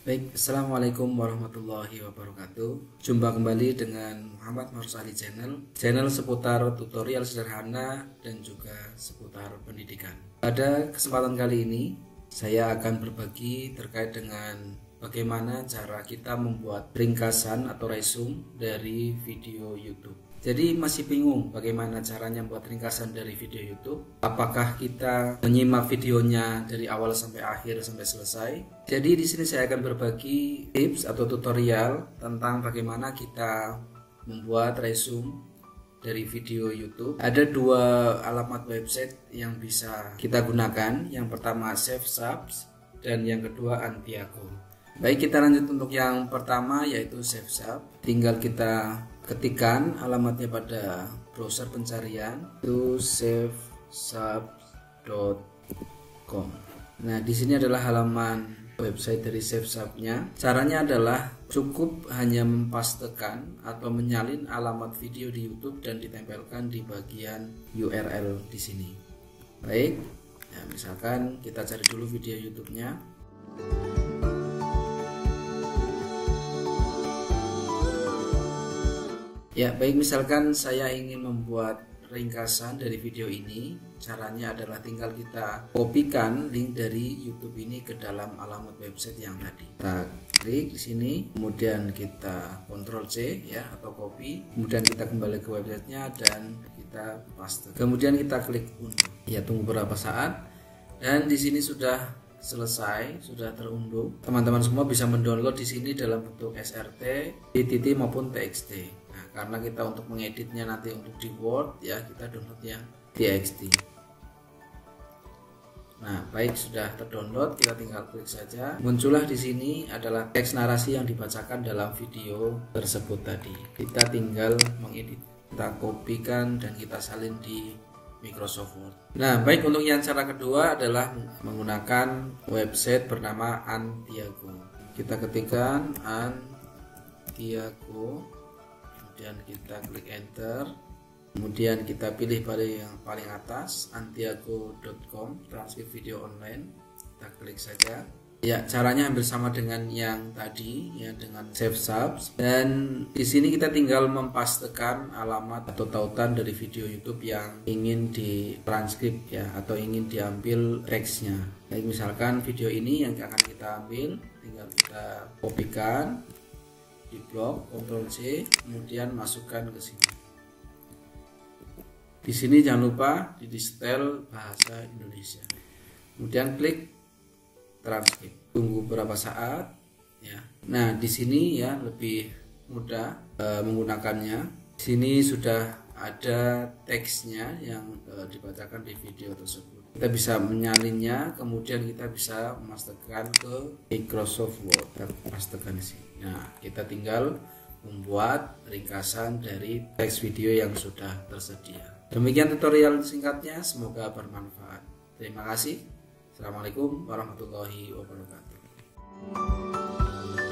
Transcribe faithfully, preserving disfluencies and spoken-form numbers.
Baik, Assalamualaikum warahmatullahi wabarakatuh. Jumpa kembali dengan Muhammad Marus Ali Channel, channel seputar tutorial sederhana dan juga seputar pendidikan. Pada kesempatan kali ini, saya akan berbagi terkait dengan bagaimana cara kita membuat ringkasan atau resume dari video YouTube. Jadi masih bingung bagaimana caranya membuat ringkasan dari video YouTube? Apakah kita menyimak videonya dari awal sampai akhir sampai selesai? Jadi di sini saya akan berbagi tips atau tutorial tentang bagaimana kita membuat resume dari video YouTube. Ada dua alamat website yang bisa kita gunakan. Yang pertama SafeSubs dan yang kedua Antiago. Baik, kita lanjut untuk yang pertama yaitu SafeSubs. Tinggal kita ketikkan alamatnya pada browser pencarian itu safesubs dot com. Nah, di sini adalah halaman website dari SafeSubs-nya. Caranya adalah cukup hanya mempastekan atau menyalin alamat video di YouTube dan ditempelkan di bagian U R L di sini. Baik, nah, misalkan kita cari dulu video YouTube-nya. Ya, baik, misalkan saya ingin membuat ringkasan dari video ini. Caranya adalah tinggal kita kopikan link dari YouTube ini ke dalam alamat website yang tadi. Kita klik di sini, kemudian kita Ctrl C ya atau copy, kemudian kita kembali ke websitenya dan kita paste. Kemudian kita klik unduh. Ya, tunggu beberapa saat dan di sini sudah selesai, sudah terunduh. Teman-teman semua bisa mendownload di sini dalam bentuk S R T, P P T maupun T X T. Nah, karena kita untuk mengeditnya nanti untuk di Word ya, kita downloadnya T X T. Nah, baik, sudah terdownload, kita tinggal klik saja. Muncullah di sini adalah teks narasi yang dibacakan dalam video tersebut tadi. Kita tinggal mengedit, kita kopikan dan kita salin di Microsoft Word. Nah, baik, untuk yang cara kedua adalah menggunakan website bernama Antiago. Kita ketikkan Antiago, kemudian kita klik enter, kemudian kita pilih pada yang paling atas antiago dot com, transkrip video online. Kita klik saja. Ya, caranya hampir sama dengan yang tadi ya, dengan SafeSubs. Dan di sini kita tinggal mempastekan alamat atau tautan dari video YouTube yang ingin ditranskrip ya, atau ingin diambil teksnya. Baik, misalkan video ini yang akan kita ambil, tinggal kita kopikan di blok, Ctrl C, kemudian masukkan ke sini. Di sini jangan lupa di setel bahasa Indonesia. Kemudian klik transkrip. Tunggu beberapa saat ya. Nah, di sini ya lebih mudah e, menggunakannya. Di sini sudah ada teksnya yang e, dibacakan di video tersebut. Kita bisa menyalinnya, kemudian kita bisa memasukkan ke Microsoft Word. Kita pastekan di sini. Nah, kita tinggal membuat ringkasan dari teks video yang sudah tersedia. Demikian tutorial singkatnya, semoga bermanfaat. Terima kasih. Assalamualaikum warahmatullahi wabarakatuh.